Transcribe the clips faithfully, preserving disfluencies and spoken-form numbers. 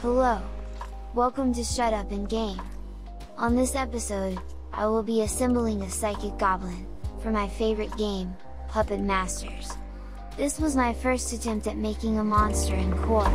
Hello! Welcome to Shut Up and Game! On this episode, I will be assembling a psychic goblin, for my favorite game, Puppet Masters. This was my first attempt at making a monster in core.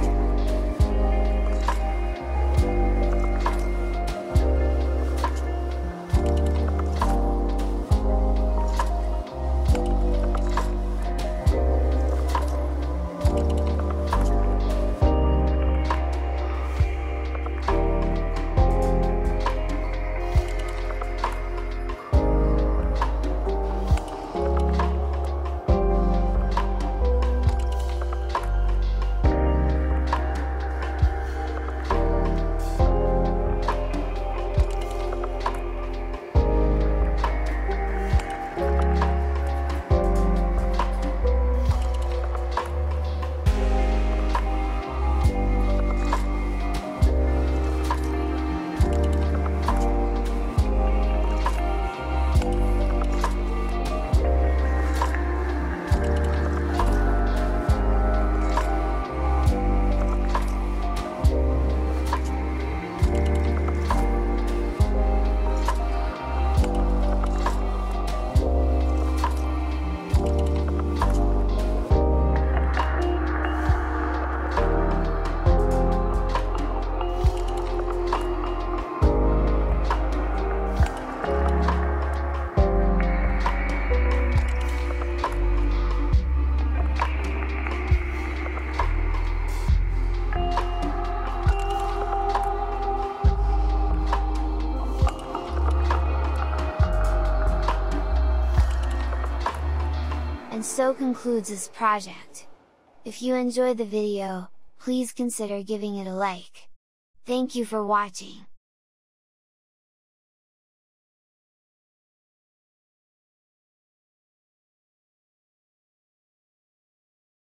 And so concludes this project. If you enjoyed the video, please consider giving it a like. Thank you for watching.